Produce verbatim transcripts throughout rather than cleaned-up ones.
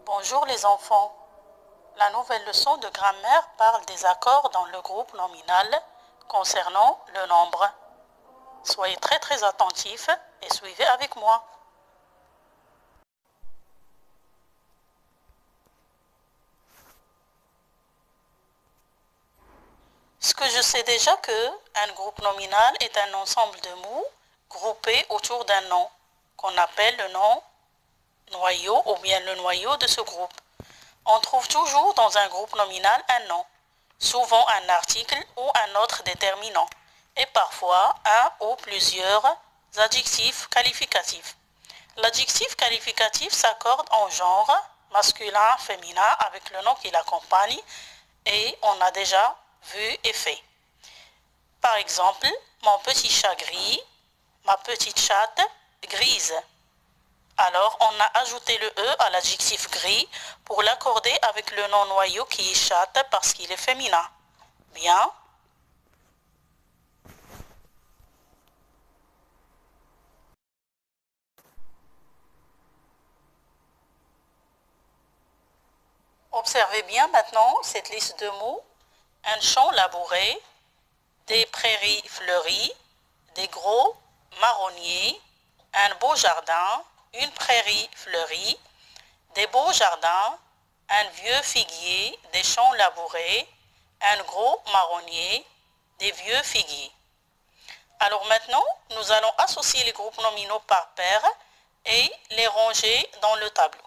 Bonjour les enfants. La nouvelle leçon de grammaire parle des accords dans le groupe nominal concernant le nombre. Soyez très très attentifs et suivez avec moi. Ce que je sais déjà que un groupe nominal est un ensemble de mots groupés autour d'un nom qu'on appelle le nom noyau ou bien le noyau de ce groupe. On trouve toujours dans un groupe nominal un nom, souvent un article ou un autre déterminant, et parfois un ou plusieurs adjectifs qualificatifs. L'adjectif qualificatif s'accorde en genre masculin, féminin avec le nom qui l'accompagne et on a déjà vu et fait. Par exemple, mon petit chat gris, ma petite chatte grise. Alors, on a ajouté le E à l'adjectif gris pour l'accorder avec le nom noyau qui est chatte parce qu'il est féminin. Bien. Observez bien maintenant cette liste de mots. Un champ labouré, des prairies fleuries, des gros marronniers, un beau jardin, une prairie fleurie, des beaux jardins, un vieux figuier, des champs labourés, un gros marronnier, des vieux figuiers. Alors maintenant, nous allons associer les groupes nominaux par paire et les ranger dans le tableau.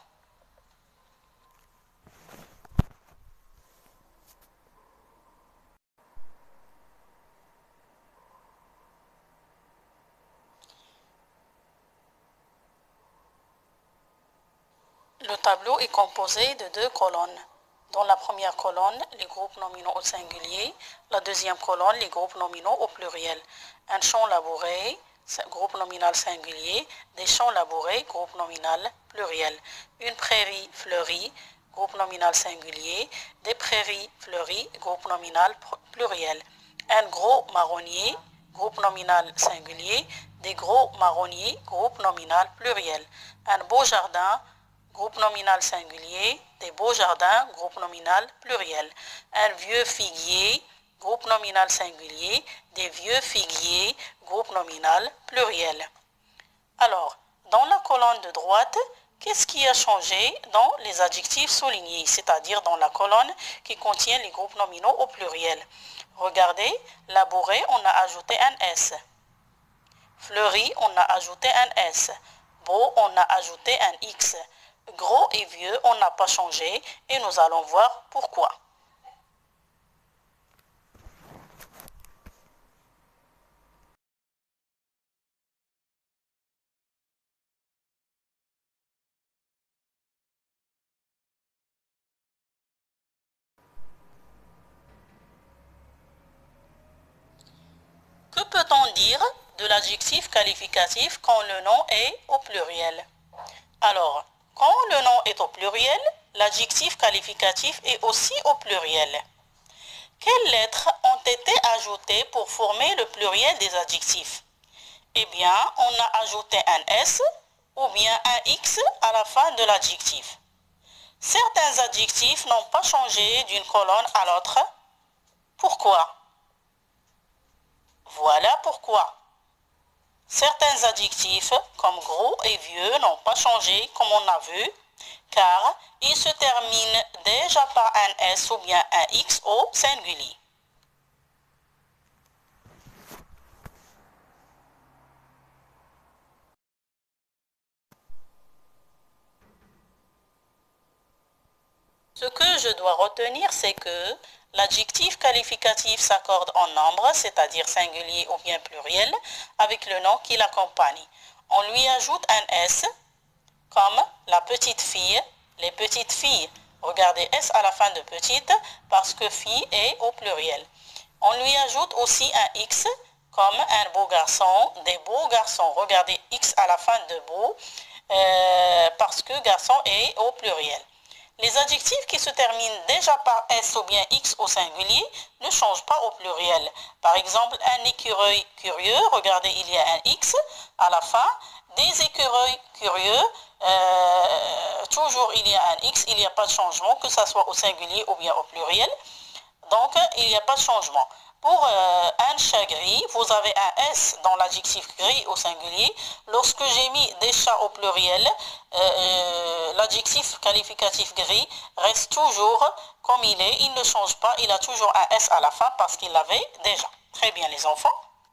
Le tableau est composé de deux colonnes. Dans la première colonne, les groupes nominaux au singulier. La deuxième colonne, les groupes nominaux au pluriel. Un champ labouré, groupe nominal singulier. Des champs labourés, groupe nominal pluriel. Une prairie fleurie, groupe nominal singulier. Des prairies fleuries, groupe nominal pluriel. Un gros marronnier, groupe nominal singulier. Des gros marronniers, groupe nominal pluriel. Un beau jardin, groupe nominal singulier, des beaux jardins, groupe nominal pluriel. Un vieux figuier, groupe nominal singulier, des vieux figuiers, groupe nominal pluriel. Alors, dans la colonne de droite, qu'est-ce qui a changé dans les adjectifs soulignés, c'est-à-dire dans la colonne qui contient les groupes nominaux au pluriel? Regardez, labouré, on a ajouté un S. Fleuri, on a ajouté un S. Beau, on a ajouté un X. Gros et vieux, on n'a pas changé et nous allons voir pourquoi. Que peut-on dire de l'adjectif qualificatif quand le nom est au pluriel? Alors, quand le nom est au pluriel, l'adjectif qualificatif est aussi au pluriel. Quelles lettres ont été ajoutées pour former le pluriel des adjectifs? Eh bien, on a ajouté un S ou bien un X à la fin de l'adjectif. Certains adjectifs n'ont pas changé d'une colonne à l'autre. Pourquoi? Voilà pourquoi. Certains adjectifs, comme gros et vieux, n'ont pas changé, comme on a vu, car ils se terminent déjà par un S ou bien un X au singulier. Ce que je dois retenir, c'est que l'adjectif qualificatif s'accorde en nombre, c'est-à-dire singulier ou bien pluriel, avec le nom qui l'accompagne. On lui ajoute un S, comme la petite fille, les petites filles. Regardez S à la fin de petite, parce que fille est au pluriel. On lui ajoute aussi un X, comme un beau garçon, des beaux garçons. Regardez X à la fin de beau, euh, parce que garçon est au pluriel. Les adjectifs qui se terminent déjà par S ou bien X au singulier ne changent pas au pluriel. Par exemple, un écureuil curieux, regardez, il y a un X à la fin, Des écureuils curieux, euh, toujours il y a un X, il n'y a pas de changement, que ce soit au singulier ou bien au pluriel. Donc, il n'y a pas de changement. Pour euh, un chat gris, vous avez un S dans l'adjectif gris au singulier. Lorsque j'ai mis des chats au pluriel, euh, l'adjectif qualificatif gris reste toujours comme il est. Il ne change pas, il a toujours un S à la fin parce qu'il l'avait déjà. Très bien les enfants.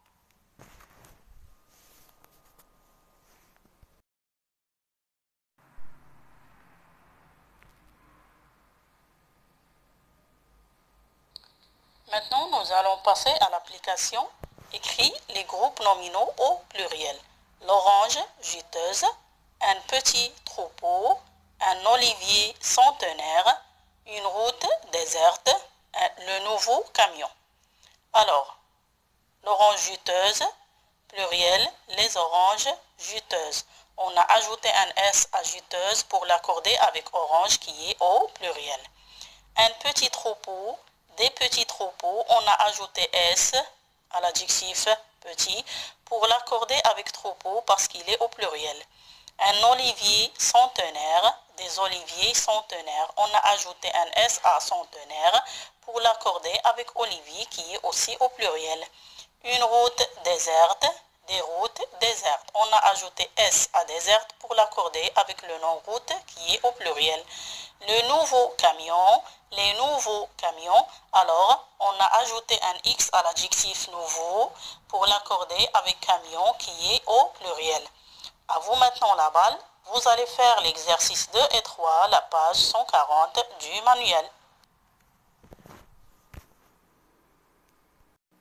Maintenant, nous allons passer à l'application écrit les groupes nominaux au pluriel. L'orange juteuse, un petit troupeau, un olivier centenaire, une route déserte, le nouveau camion. Alors, l'orange juteuse, pluriel, les oranges juteuses. On a ajouté un S à juteuse pour l'accorder avec orange qui est au pluriel. Un petit troupeau, des petits troupeaux, on a ajouté S à l'adjectif petit pour l'accorder avec troupeau parce qu'il est au pluriel. Un olivier centenaire, des oliviers centenaires, on a ajouté un S à centenaire pour l'accorder avec olivier qui est aussi au pluriel. Une route déserte, des routes désertes. On a ajouté S à déserte pour l'accorder avec le nom route qui est au pluriel. Le nouveau camion, les nouveaux camions, alors on a ajouté un X à l'adjectif nouveau pour l'accorder avec camion qui est au pluriel. À vous maintenant la balle, vous allez faire l'exercice deux et trois, la page cent quarante du manuel.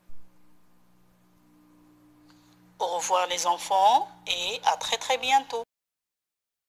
Au revoir les enfants et à très très bientôt.